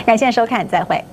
感谢收看，再会。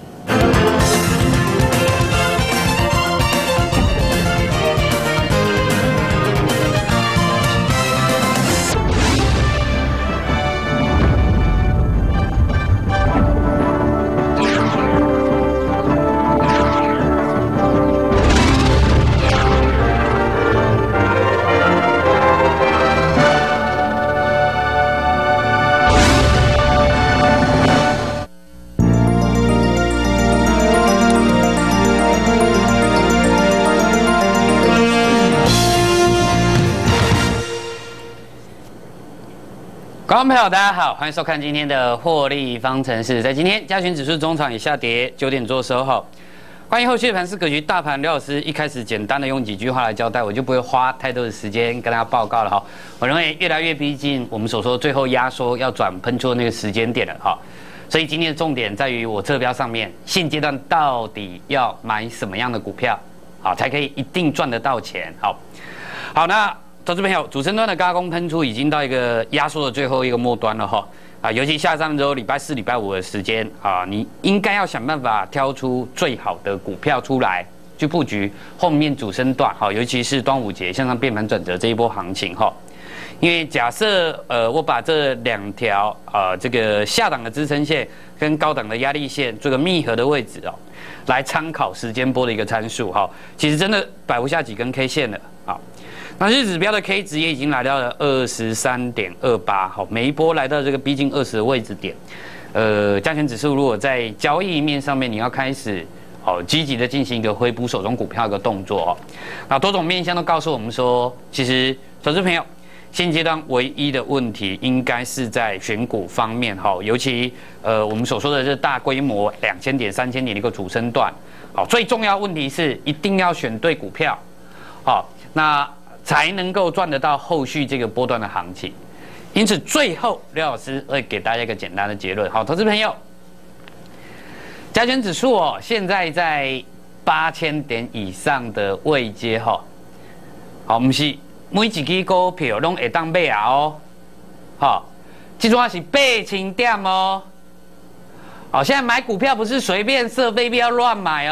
观众朋友，大家好，欢迎收看今天的获利方程式。在今天加权指数中场也下跌，9点做收后。关于后续的盘势格局，大盘廖老师一开始简单的用几句话来交代，我就不会花太多的时间跟大家报告了哈。我认为越来越逼近我们所说最后压缩要转喷出的那个时间点了哈。所以今天的重点在于我侧标上面，现阶段到底要买什么样的股票，好才可以一定赚得到钱。好，那。投资朋友，主升段的軋空喷出已经到一个压缩的最后一个末端了哈尤其下上周礼拜4、礼拜5的时间你应该要想办法挑出最好的股票出来去布局后面主升段尤其是端午节向上变盘转折这一波行情因为假设我把这2条这个下档的支撑线跟高档的压力线做个密合的位置来参考时间波的一个参数其实真的摆不下几根 K 线了那日指标的 K 值也已经来到了23.28，每一波来到这个逼近20的位置点，加权指数如果在交易面上面你要开始积极的进行一个回补手中股票的动作那多种面向都告诉我们说，其实投资朋友现阶段唯一的问题应该是在选股方面尤其我们所说的这大规模2000点、3000点的一个主升段最重要的问题是一定要选对股票那才能够赚得到后续这个波段的行情，因此最后廖老师会给大家一个简单的结论。投资朋友，加权指数现在在8000点以上的位阶不是每一支股票都会当买这种是8000点现在买股票不是随便设飞镖乱买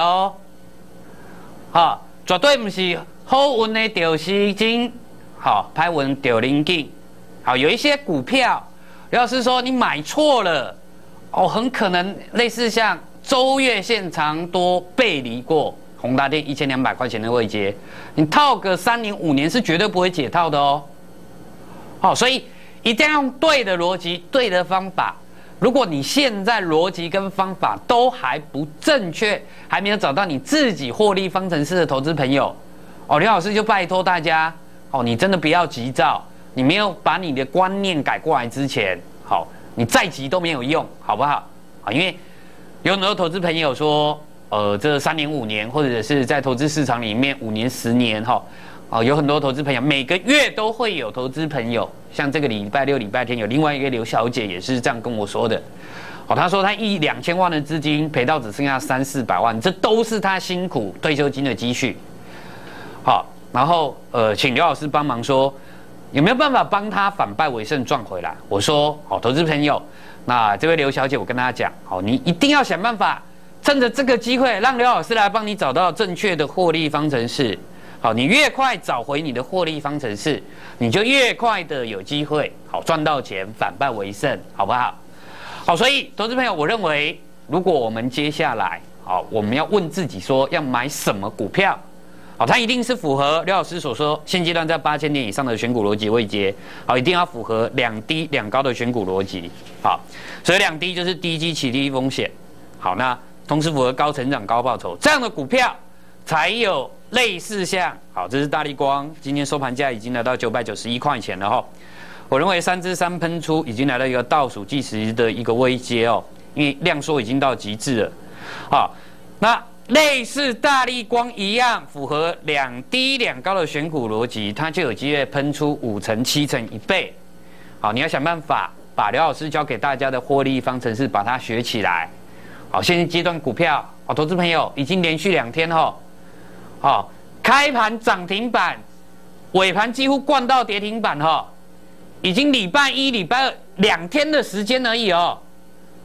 绝对不是。好运的掉时间，歹运掉零件。有一些股票，要是说你买错了，很可能类似像周月线长多背离过宏达电1200块钱的位阶，你套个3年5年是绝对不会解套的所以一定要用对的逻辑、对的方法。如果你现在逻辑跟方法都还不正确，还没有找到你自己获利方程式的投资朋友。刘老师就拜托大家，你真的不要急躁，你没有把你的观念改过来之前，你再急都没有用，好不好？因为有很多投资朋友说，这3年5年，或者是在投资市场里面5年10年，有很多投资朋友每个月都会有投资朋友，像这个礼拜6、礼拜天有另外一个刘小姐也是这样跟我说的，她说她1、2千万的资金赔到只剩下3、400万，这都是她辛苦退休金的积蓄。然后请刘老师帮忙说，有没有办法帮他反败为胜赚回来？我说投资朋友，那这位刘小姐，我跟大家讲你一定要想办法，趁着这个机会，让刘老师来帮你找到正确的获利方程式。你越快找回你的获利方程式，你就越快的有机会赚到钱，反败为胜，好不好？所以投资朋友，我认为如果我们接下来我们要问自己说要买什么股票。它一定是符合刘老师所说，现阶段在8000点以上的选股逻辑位阶，一定要符合2低2高的选股逻辑，所以2低就是低基期低风险，那同时符合高成长高报酬，这样的股票才有类似像，这是大立光，今天收盘价已经来到991块钱了我认为3支3喷出已经来到一个倒数计时的一个位阶因为量缩已经到极致了，那。类似大立光一样，符合2低2高的选股逻辑，它就有机会喷出5成、7成、1倍。你要想办法把刘老师教给大家的获利方程式把它学起来。现在阶段股票，投资朋友已经连续2天开盘涨停板，尾盘几乎灌到跌停板已经礼拜1、礼拜2 2天的时间而已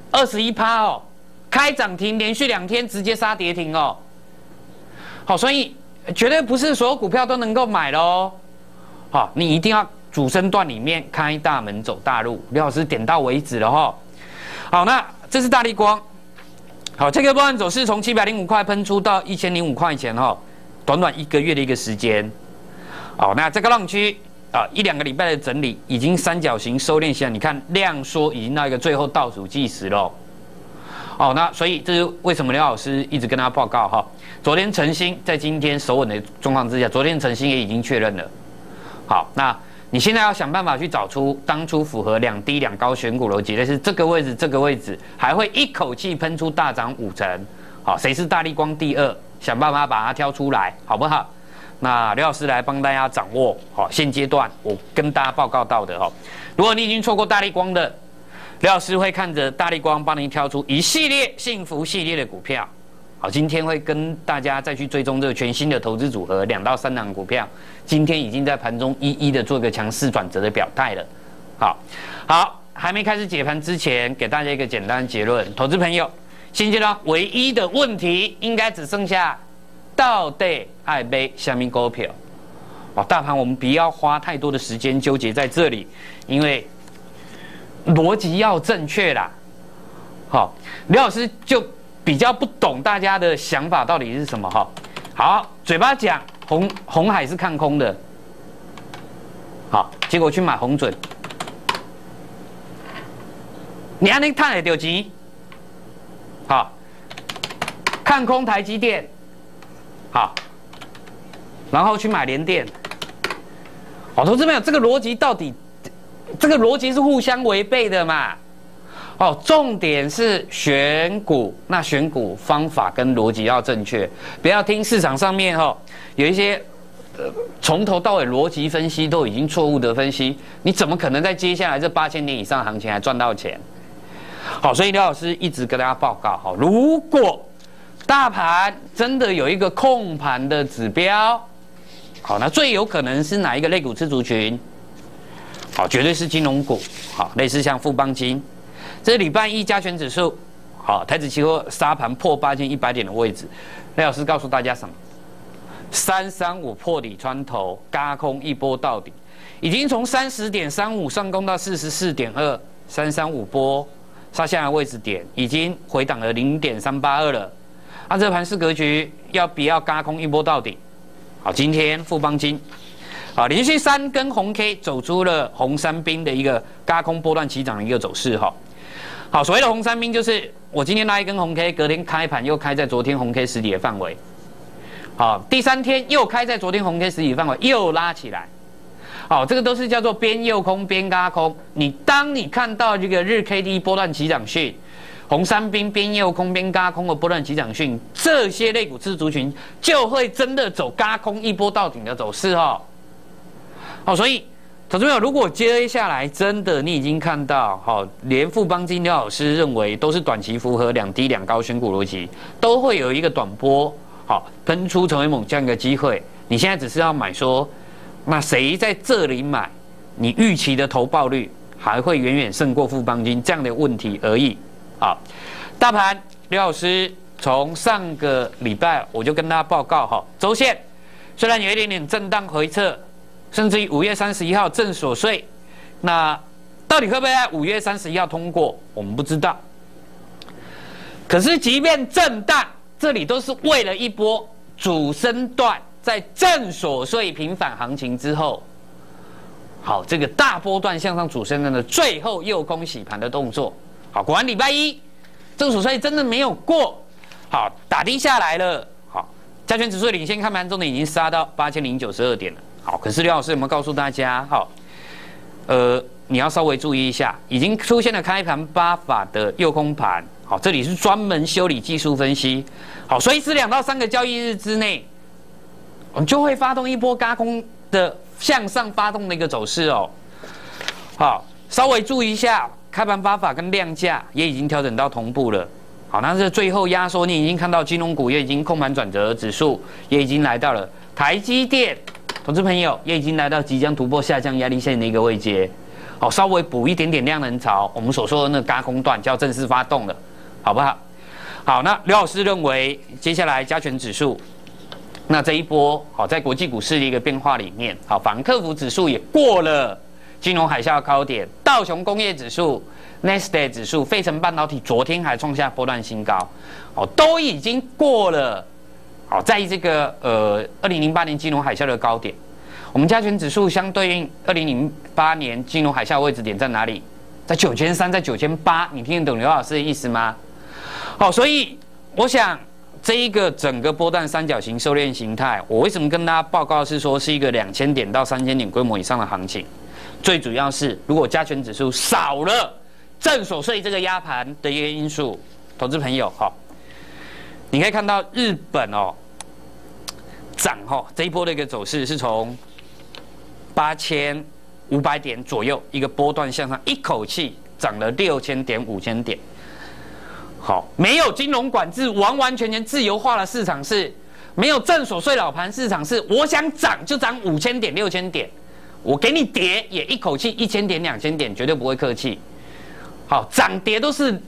21%哦，开涨停，连续2天直接杀跌停哦。好，所以绝对不是所有股票都能够买喽。好，你一定要主升段里面开大门走大路。刘老师点到为止了哈。好，那这是大立光。好，这个波段走势从705块喷出到1005块钱哈，短短1个月的一个时间。好，那这个浪区1、2个礼拜的整理，已经三角形收敛下，你看量缩已经到一个最后倒数计时了。好，那所以这是为什么刘老师一直跟大家报告哈，昨天晨星在今天守稳的状况之下，昨天晨星也已经确认了。好，那你现在要想办法去找出当初符合2低2高选股逻辑，但是这个位置，这个位置还会一口气喷出大涨5成。好，谁是大立光第2？想办法把它挑出来，好不好？那刘老师来帮大家掌握。好，现阶段我跟大家报告到的哈，如果你已经错过大立光的，刘老师会看着大立光帮您挑出一系列幸福系列的股票。好，今天会跟大家再去追踪这个全新的投资组合，2到3档股票，今天已经在盘中一一的做一个强势转折的表态了。好，还没开始解盘之前，给大家一个简单结论：投资朋友，现阶段唯一的问题应该只剩下到底爱买什么股票。大盘我们不要花太多的时间纠结在这里，因为逻辑要正确啦。好，刘老师就比较不懂大家的想法到底是什么哈。好，嘴巴讲红海是看空的，好，结果去买红准，你安尼赚得到钱，好，看空台积电，好，然后去买联电，好，投资朋友，这个逻辑到底，这个逻辑是互相违背的嘛？哦，重点是选股，那选股方法跟逻辑要正确，不要听市场上面有一些从头到尾逻辑分析都已经错误的分析，你怎么可能在接下来这8000点以上行情还赚到钱？好，所以刘老师一直跟大家报告，如果大盘真的有一个控盘的指标，好，那最有可能是哪一个类股次族群？好，绝对是金融股，好，类似像富邦金。这是礼拜一加权指数，好，台指期货杀盘破8100点的位置。雷老师告诉大家什么？335破底穿头，轧空一波到底，已经从30.35上攻到44.2， 335波杀下来位置点已经回档了0.382了。按这盘势格局，要不要轧空一波到底？好，今天富邦金。好，连续3根红 K 走出了红三兵的一个轧空波段起涨的一个走势哈。好，所谓的红三兵就是我今天拉一根红 K， 隔天开盘又开在昨天红 K 实体的范围。好，第3天又开在昨天红 K 实体范围，又拉起来。好，这个都是叫做边诱空边轧空。当你看到这个日 K D 波段起涨讯，红三兵边诱空边轧空的波段起涨讯，这些类股次族群就会真的走轧空一波到顶的走势哦。好，所以投资朋友，如果接下来真的你已经看到，好，连富邦金刘老师认为都是短期符合2低2高选股逻辑，都会有一个短波，好，喷出成为猛将的机会。你现在只是要买说，那谁在这里买，你预期的投报率还会远远胜过富邦金这样的问题而已。好，大盘刘老师从上个礼拜我就跟大家报告，哈，周线虽然有一点点震荡回撤。甚至于5月31号正所税，那到底会不会在5月31号通过，我们不知道。可是即便震荡，这里都是为了一波主升段在正所税平反行情之后，好，这个大波段向上主升段的最后诱空洗盘的动作。好，果然礼拜一正所税真的没有过，好，打低下来了。好，加权指数领先看盘中的已经杀到8092点了。好，可是刘老师有没有告诉大家？好，你要稍微注意一下，已经出现了开盘8法的诱空盘。好，这里是专门修理技术分析。好，随时2到3个交易日之内，我们就会发动一波轧空的向上发动的一个走势哦。好，稍微注意一下，开盘8法跟量价也已经调整到同步了。好，那这最后压缩，你已经看到金融股也已经控盘转折，指数也已经来到了台积电。投资朋友也已经来到即将突破下降压力线的一个位阶， 好，稍微补一点点量能潮，我们所说的那个轧空段就要正式发动了，好不好？好，那刘老师认为，接下来加权指数，那这一波好，在国际股市的一个变化里面，好，法兰克福指数也过了金融海啸高点，道琼工业指数、纳斯达克指数、费城半导体昨天还创下波段新高，哦，都已经过了，好，在这个2008年金融海啸的高点。我们加权指数相对应2008年金融海啸位置点在哪里？在9300，在9800，你听得懂刘老师的意思吗？好，所以我想这一个整个波段三角形收敛形态，我为什么跟大家报告是说是一个2000点到3000点规模以上的行情？最主要是如果加权指数少了正所税这个压盘的一个因素，投资朋友，好，你可以看到日本哦涨这一波的一个走势是从8500点左右一个波段向上，一口气涨了6000点、5000点。好，没有金融管制，完完全全自由化的市场是，没有正所税老盘市场是，我想涨就涨5000点、6000点，我给你跌也一口气1000点、2000点，绝对不会客气。好，涨跌都是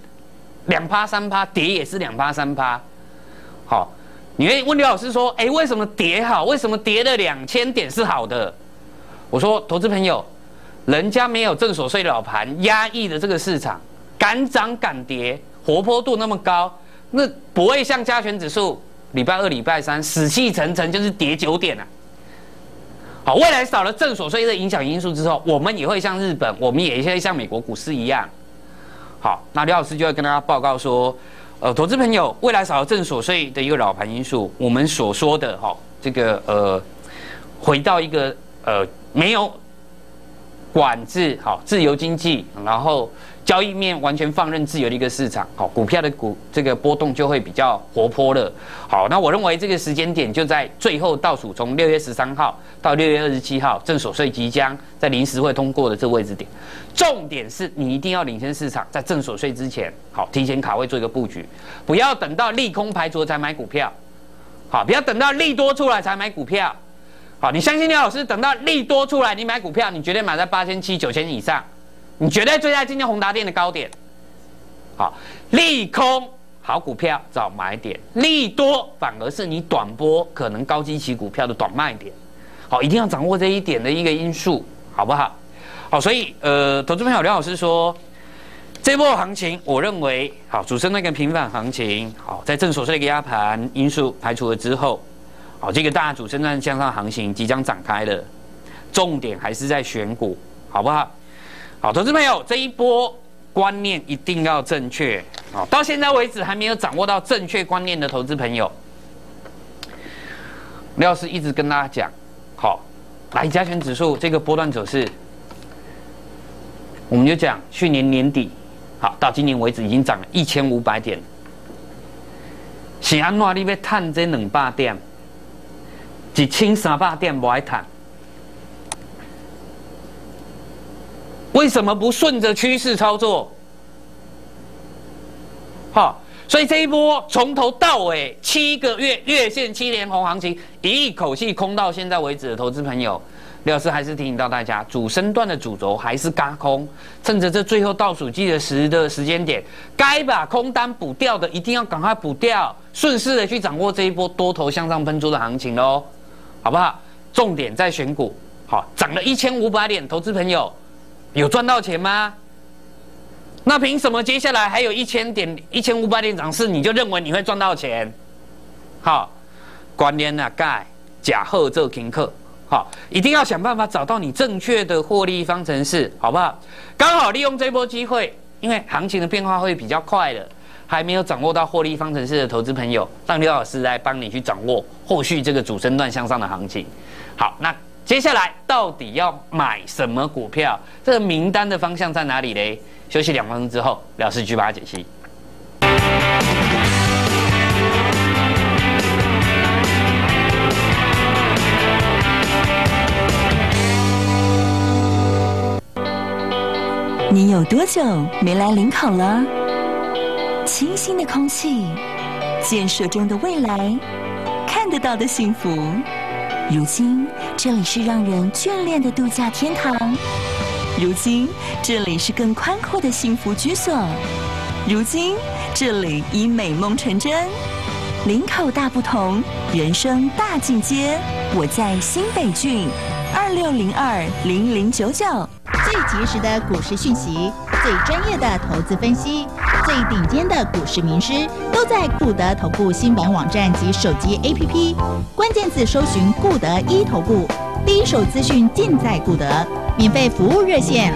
2%、3%，跌也是2%、3%。好，你会问刘老师说，为什么跌好？为什么跌了2000点是好的？我说，投资朋友，人家没有正所税老盘压抑的这个市场，敢涨敢跌。活泼度那么高，那不会像加权指数礼拜二、礼拜三死气沉沉，就是跌9点啊。好，未来少了正所税的影响因素之后，我们也会像日本，我们也会像美国股市一样。好，那刘老师就会跟大家报告说，投资朋友，未来少了正所税的一个老盘因素，我们所说的这个回到一个没有管制自由经济，然后交易面完全放任自由的一个市场，股票的这个波动就会比较活泼了。好，那我认为这个时间点就在最后倒数，从6月13号到6月27号，正所税即将在临时会通过的这个位置点。重点是你一定要领先市场，在正所税之前，好，提前卡位做一个布局，不要等到利空排除才买股票，好，不要等到利多出来才买股票。好，你相信刘老师，等到利多出来，你买股票，你绝对买在8700、9000以上，你绝对追在今天宏达电的高点。好，利空好股票早买点，利多反而是你短波可能高基期股票的短卖点。好，一定要掌握这一点的一个因素，好不好？好，所以投资朋友刘老师说，这波行情我认为好，主升那个平反行情，好，在正所税的一个压盘因素排除了之后。好，这个大主升段向上行情即将展开了，重点还是在选股，好不好？好，投资朋友，这一波观念一定要正确。好，到现在为止还没有掌握到正确观念的投资朋友，廖老师一直跟大家讲，好，来加权指数这个波段走势，我们就讲去年年底，好，到今年为止已经涨了1500点，是安怎你要赚这200点？1300点不爱谈，为什么不顺着趋势操作？好，所以这一波从头到尾7个月月线7连红行情，一口气空到现在为止的投资朋友，刘老师还是提醒到大家，主升段的主轴还是轧空，趁着这最后倒数计的时间点，该把空单补掉的一定要赶快补掉，顺势的去掌握这一波多头向上喷出的行情喽。好不好？重点在选股，好，涨了1500点，投资朋友有赚到钱吗？那凭什么接下来还有1000点、1500点涨势，你就认为你会赚到钱？好，观念啊，盖假贺这停课，好，一定要想办法找到你正确的获利方程式，好不好？刚好利用这波机会，因为行情的变化会比较快的。还没有掌握到获利方程式的投资朋友，让刘老师来帮你去掌握后续这个主升段向上的行情。好，那接下来到底要买什么股票？这个名单的方向在哪里嘞？休息2分钟之后，刘老师继续把它解析。 你有多久没来林口了？清新的空气，建设中的未来，看得到的幸福。如今，这里是让人眷恋的度假天堂。 如今这里是更宽阔的幸福居所，如今这里已美梦成真。林口大不同，人生大进阶。我在新北郡26020099。 最及时的股市讯息，最专业的投资分析，最顶尖的股市名师都在固德投顾新闻网站及手机 APP， 关键字搜寻固德一投顾，第一手资讯尽在固德。免费服务热线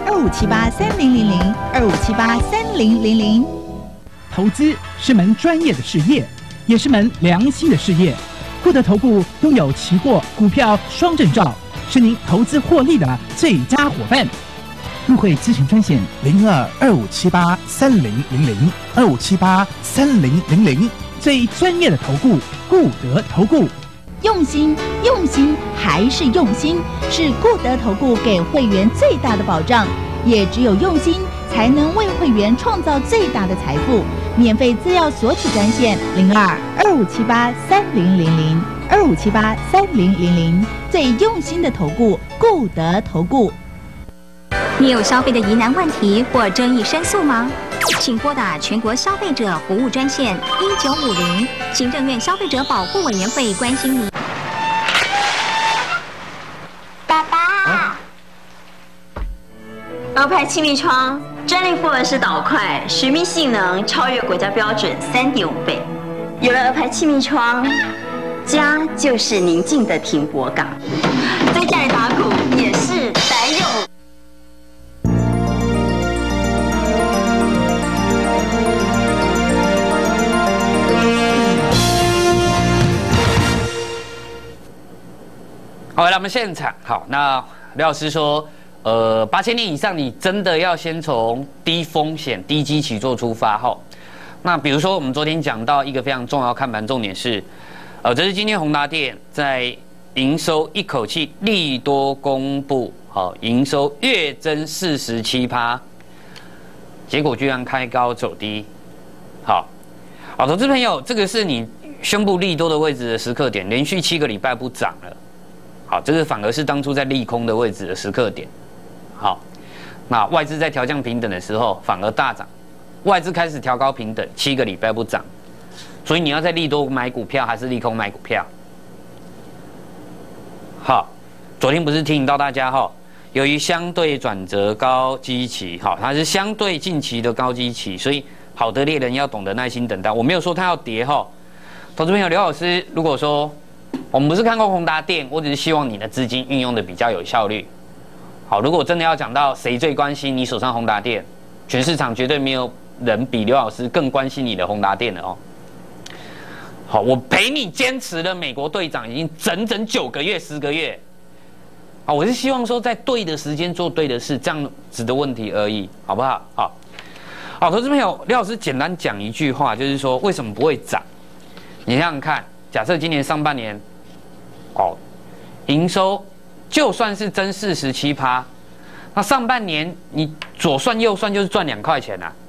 02-2578-3000，2578-3000。 投资是门专业的事业，也是门良心的事业。固德投顾拥有期货、股票双证照，是您投资获利的最佳伙伴。入会咨询专线02-2578-3000，2578-3000，最专业的投顾，固德投顾。 用心，用心还是用心，是固德投顾给会员最大的保障。也只有用心，才能为会员创造最大的财富。免费资料索取专线02-2578-3000，2578-3000，最用心的投顾，固德投顾。 你有消费的疑难问题或争议申诉吗？请拨打全国消费者服务专线1950，行政院消费者保护委员会关心你。 爸爸，鹅牌气密窗专利复合式导块，水密性能超越国家标准3.5倍。有了鹅牌气密窗，家就是宁静的停泊港，在家里打鼓也是逮用。 好，来我们现场。好，那刘老师说，8000年以上，你真的要先从低风险、低基期做出发哈。那比如说，我们昨天讲到一个非常重要看盘重点是，这是今天宏达电在营收一口气利多公布，好，营收月增47%，结果居然开高走低。好，投资朋友，这个是你宣布利多的位置的时刻点，连续7个礼拜不涨了。好，这个反而是当初在利空的位置的时刻点。好，那外资在调降平等的时候反而大涨，外资开始调高平等，7个礼拜不涨，所以你要在利多买股票还是利空买股票？好，昨天不是提醒到大家哈，由于相对转折高基期，好，它是相对近期的高基期，所以好的猎人要懂得耐心等待。我没有说它要跌哈，投资朋友刘老师，如果说我们不是看过宏达电，我只是希望你的资金运用的比较有效率。好，如果真的要讲到谁最关心你手上宏达电，全市场绝对没有人比刘老师更关心你的宏达电了哦。好，我陪你坚持了美国队长已经整整9个月、10个月。好，我是希望说在对的时间做对的事，这样子的问题而已，好不好？好，投资朋友，刘老师简单讲一句话，就是说为什么不会涨？你想想看，假设今年上半年，营收就算是增47%，那上半年你左算右算就是赚2块钱啊。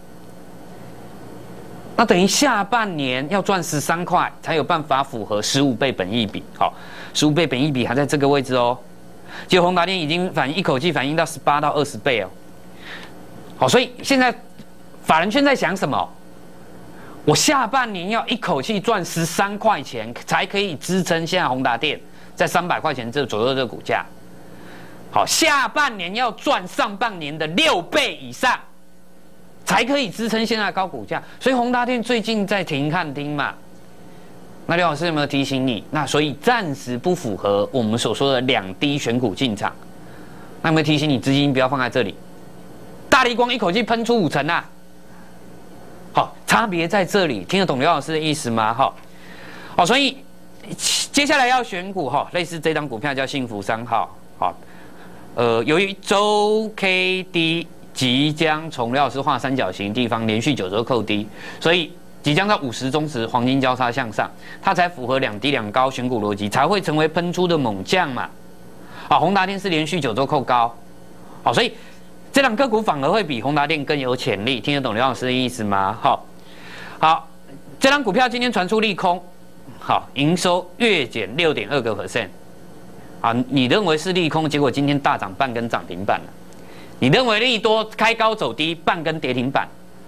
那等于下半年要赚13块才有办法符合15倍本益比。好，15倍本益比还在这个位置哦。结果宏达电已经一口气反映到18到20倍哦。好，所以现在法人圈在想什么？我下半年要一口气赚13块钱，才可以支撑现在宏达电在300块钱这左右这个股价。好，下半年要赚上半年的6倍以上，才可以支撑现在的高股价。所以宏达电最近在停看听嘛。那刘老师有没有提醒你？那所以暂时不符合我们所说的2低选股进场。那有没有提醒你资金不要放在这里？大立光一口气喷出5成啊！好，差别在这里，听得懂刘老师的意思吗？好，所以接下来要选股类似这张股票叫幸福3号。好，由于周 K D 即将从刘老师画三角形的地方连续9周扣低，所以即将到50中时黄金交叉向上，它才符合2低2高选股逻辑，才会成为喷出的猛将嘛。好，宏达电是连续9周扣高，好，所以这档个股反而会比宏达电更有潜力，听得懂刘老师的意思吗？好，这档股票今天传出利空，好，营收月减6.2%，啊，你认为是利空，结果今天大涨半根涨停板了， 你认为利多开高走低，半根跌停板？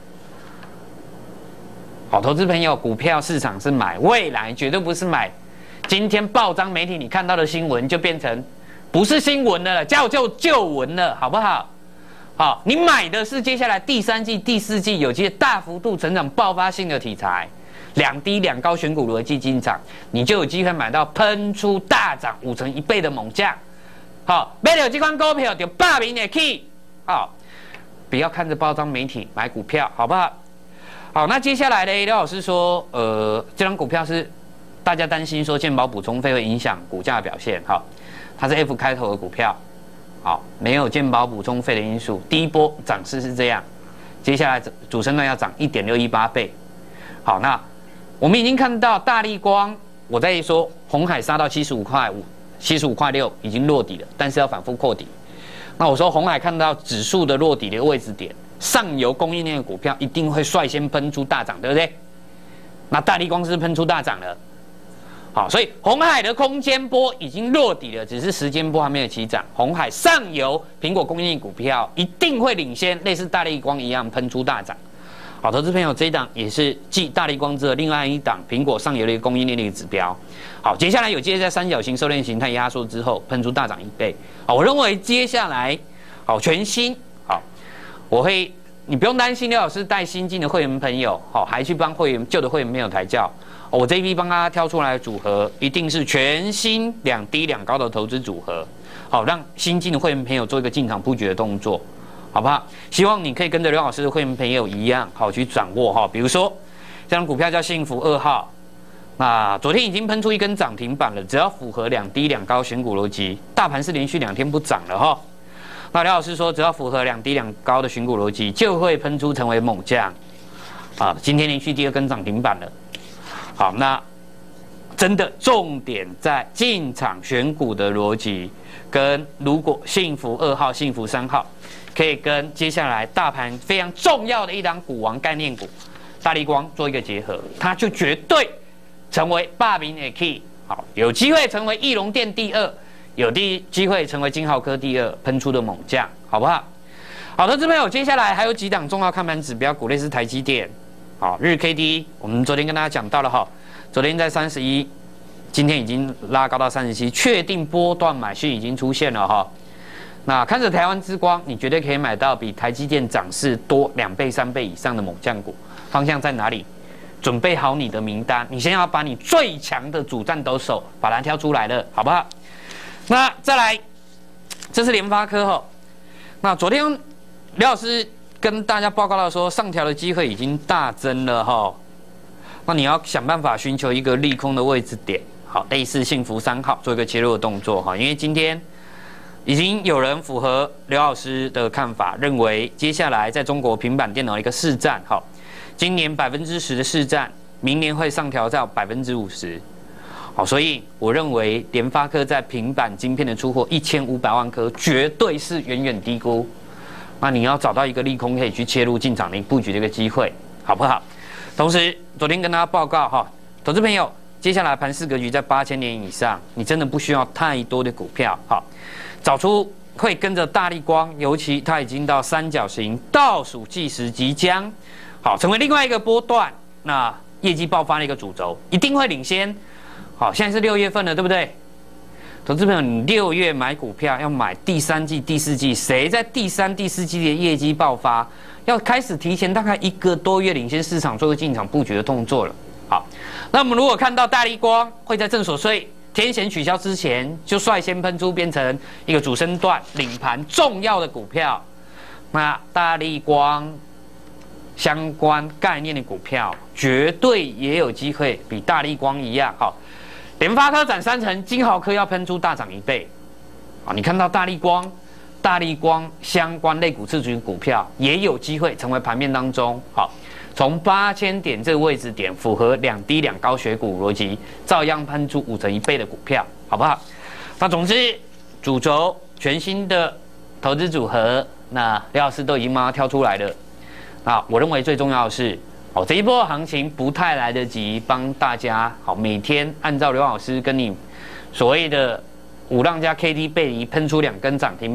好，投资朋友，股票市场是买未来，绝对不是买今天报章媒体你看到的新闻就变成不是新闻了，叫旧闻了，好不好？好，你买的是接下来第3季、第4季有机会大幅度成长、爆发性的题材，两低两高选股逻辑进场，你就有机会买到喷出大涨5成1倍的猛将。好，买了这款股票就霸名的去，好，不要看着报章媒体买股票，好不好？好，那接下来呢？廖老师说，这张股票是大家担心说健保补充费会影响股价表现，好，它是 F 开头的股票，好，没有健保补充费的因素，第一波涨势是这样，接下来主升段要涨1.618倍，好，那我们已经看到大立光，我在说鸿海杀到75块5、75块6已经落底了，但是要反复扩底。那我说鸿海看到指数的落底的位置点。上游供应链的股票一定会率先喷出大涨，对不对？那大立光是喷出大涨了，好，所以鸿海的空间波已经落底了，只是时间波还没有起涨。鸿海上游苹果供应链股票一定会领先，类似大立光一样喷出大涨。好，投资朋友，这一档也是继大立光之后另外一档苹果上游的一个供应链的一个指标。好，接下来有机会在三角形收敛形态压缩之后喷出大涨1倍。好，我认为接下来好全新好。你不用担心，刘老师带新进的会员朋友，好，还去帮旧的会员朋友抬轿。我这一批帮他挑出来的组合，一定是全新两低两高的投资组合，好，让新进的会员朋友做一个进场布局的动作，好不好？希望你可以跟着刘老师的会员朋友一样，好去掌握哈。比如说，这张股票叫幸福2号，那昨天已经喷出一根涨停板了，只要符合两低两高选股逻辑，大盘是连续2天不涨了哈。那廖老师说，只要符合两低两高的选股逻辑，就会喷出成为猛将。啊，今天连续第2根涨停板了。好，那真的重点在进场选股的逻辑，跟如果幸福2号、幸福3号，可以跟接下来大盘非常重要的一档股王概念股大立光做一个结合，它就绝对成为霸名的 key。好，有机会成为义隆电第2。有机会成为金豪科第2喷出的猛将，好不好？好的，这边有接下来还有几档重要看盘指标股，类似台积电，好，日 K D， 我们昨天跟大家讲到了哈，昨天在31，今天已经拉高到37，确定波段买讯已经出现了哈。那看着台湾之光，你绝对可以买到比台积电涨势多2倍、3倍以上的猛将股，方向在哪里？准备好你的名单，你先要把你最强的主战斗手把它挑出来了，好不好？那再来，这是联发科哈。那昨天刘老师跟大家报告到说，上调的机会已经大增了哈。那你要想办法寻求一个利空的位置点，好，类似幸福3号做一个切入的动作哈。因为今天已经有人符合刘老师的看法，认为接下来在中国平板电脑的一个市占，哈，今年10%的市占，明年会上调到50%。好，所以我认为联发科在平板晶片的出货1500万颗，绝对是远远低估。那你要找到一个利空可以去切入进场的布局的一个机会，好不好？同时，昨天跟大家报告哈，投资朋友，接下来盘势格局在8000点以上，你真的不需要太多的股票，好，找出会跟着大立光，尤其它已经到三角形倒数计时即将，好，成为另外一个波段，那业绩爆发的一个主轴，一定会领先。好，现在是6月份了，对不对？投资朋友，你6月买股票要买第3季、第4季，谁在第3、第4季的业绩爆发，要开始提前大概1个多月领先市场做个进场布局的动作了。好，那我们如果看到大立光会在正所税天险取消之前就率先喷出，变成一个主升段领盘重要的股票，那大立光相关概念的股票绝对也有机会比大立光一样好。联发科涨3成，金豪科要喷出大涨1倍，啊，你看到大立光相关类股次群股票也有机会成为盘面当中好，从8000点这个位置点符合两低两高选股逻辑，照样喷出5成1倍的股票，好不好？那总之主轴全新的投资组合，那廖老师都已经帮他挑出来了。那我认为最重要的是。好，这一波行情不太来得及帮大家好，每天按照刘老师跟你所谓的5浪加 KD 背离喷出2根涨停板，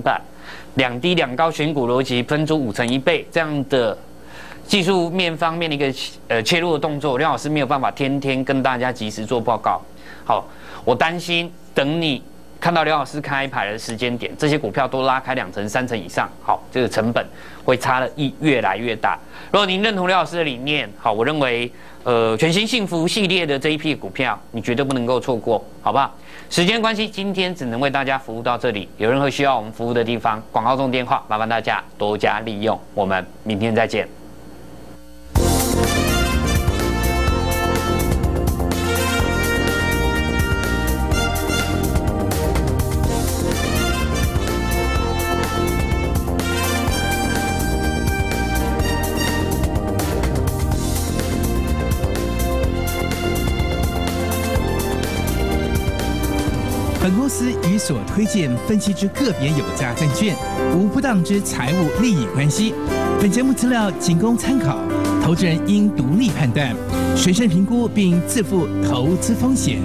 2低2高选股逻辑分出5成1倍这样的技术面方面的一个切入的动作，廖老师没有办法天天跟大家及时做报告。好，我担心等你看到廖老师开牌的时间点，这些股票都拉开2成3成以上，好，这个成本会差的越来越大。如果您认同廖老师的理念，好，我认为全新幸福系列的这一批股票，你绝对不能够错过，好不好？时间关系，今天只能为大家服务到这里。有任何需要我们服务的地方，广告中电话，麻烦大家多加利用。我们明天再见。 本公司与所推荐分析之个别有价证券无不当之财务利益关系。本节目资料仅供参考，投资人应独立判断、审慎评估并自负投资风险。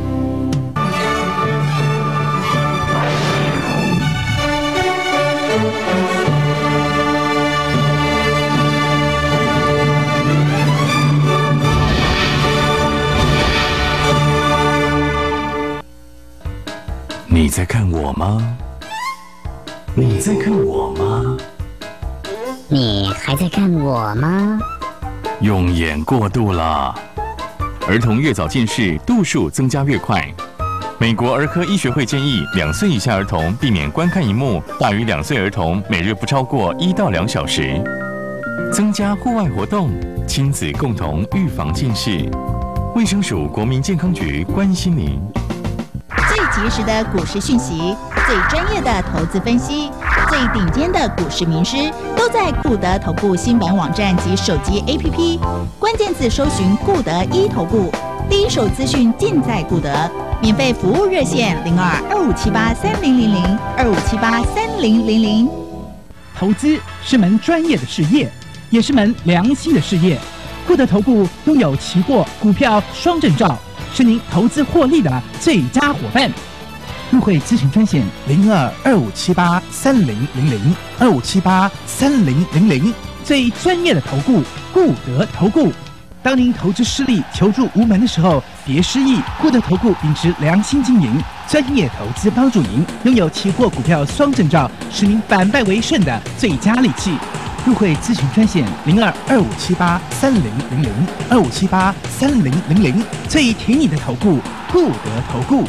你在看我吗？你在看我吗？ 你还在看我吗？ 用眼过度了。儿童越早近视，度数增加越快。美国儿科医学会建议，2岁以下儿童避免观看荧幕大于2岁儿童每日不超过1到2小时，增加户外活动，亲子共同预防近视。卫生署国民健康局关心您。 最及时的股市讯息，最专业的投资分析，最顶尖的股市名师，都在固德投顾新版网站及手机 APP。关键字搜寻固德一投顾，第一手资讯尽在固德。免费服务热线02-2578-3000，2578-3000。 投资是门专业的事业，也是门良心的事业。固德投顾拥有期货、股票双证照，是您投资获利的最佳伙伴。入会咨询专线02-2578-3000，2578-3000，最专业的投顾固德投顾。当您投资失利、求助无门的时候，别失意，固德投顾秉持良心经营，专业投资帮助您，拥有期货、股票双证照，使您反败为胜的最佳利器。入会咨询专线02-2578-3000，2578-3000，最挺你的投顾固德投顾。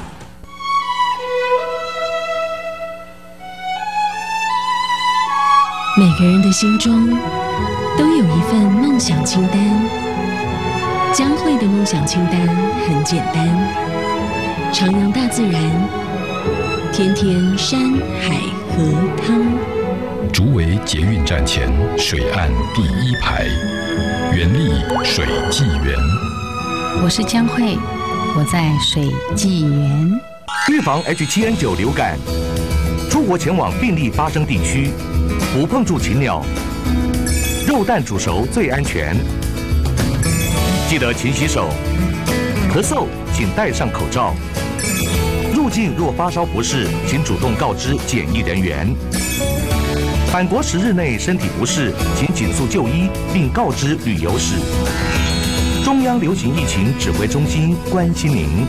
每个人的心中都有一份梦想清单。江蕙的梦想清单很简单：徜徉大自然，天天山海河汤。 竹围捷运站前水岸第1排，原力水纪元。 我是江蕙，我在水纪元。 预防 H7N9 流感，出国前往病例发生地区，不碰触禽鸟，肉蛋煮熟最安全。记得勤洗手，咳嗽请戴上口罩。入境若发烧不适，请主动告知检疫人员。返国10日内身体不适，请紧速就医并告知旅游史。中央流行疫情指挥中心关心您。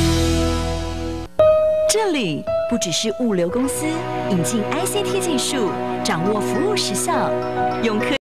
这里不只是物流公司，引进 ICT 技术，掌握服务时效，用科